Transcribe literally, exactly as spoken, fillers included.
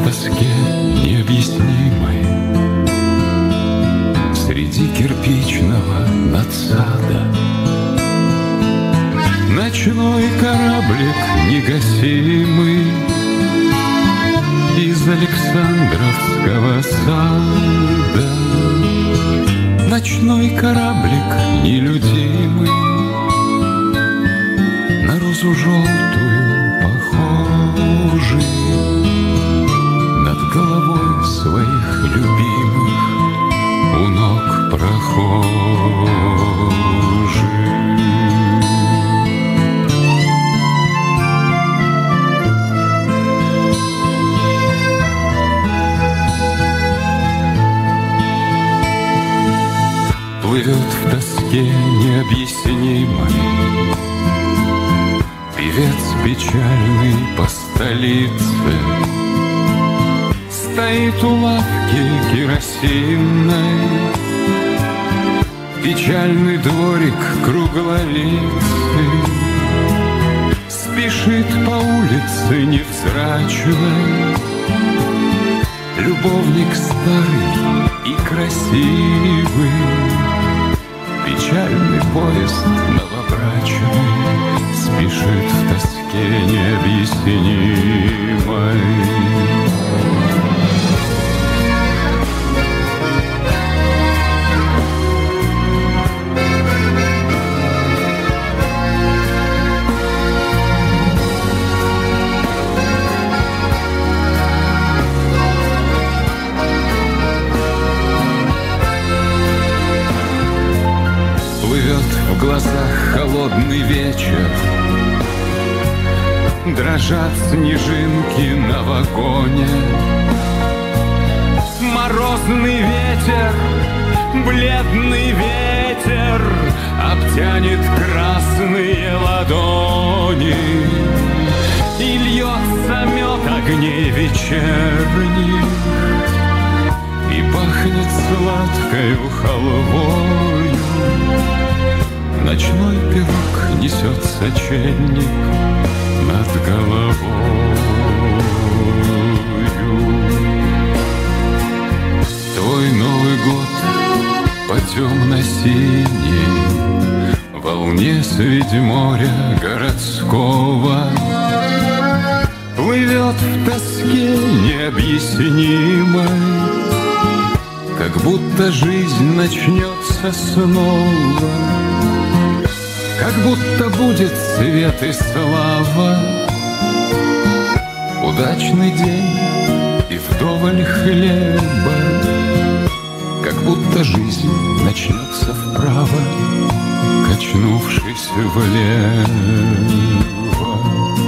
тоске необъяснимой среди кирпичного надсада. Ночной кораблик негасимый из Александровского сада. Ночной кораблик нелюдимый, на розу желтую похожий, над головой своих любимых у ног прохожих. Плывет в тоске необъяснимой певец печальный по столице. Стоит у лавки керосинной печальный дворик круглолицый. Спешит по улице невзрачный любовник старый и красивый. Печальный поезд новобрачный спешит в тоске необъяснимой. В глазах холодный вечер, дрожат снежинки на вагоне. Морозный ветер, бледный ветер обтянет красные ладони. И льется мед огней вечерних, и пахнет сладкою халвою. Ночной пирог несет сочельник над головою. Твой Новый год по темно-синей волне среди моря городского плывет в тоске необъяснимой, как будто жизнь начнется снова. Как будто будет свет и слава, удачный день и вдоволь хлеба. Как будто жизнь начнется вправо, качнувшись влево.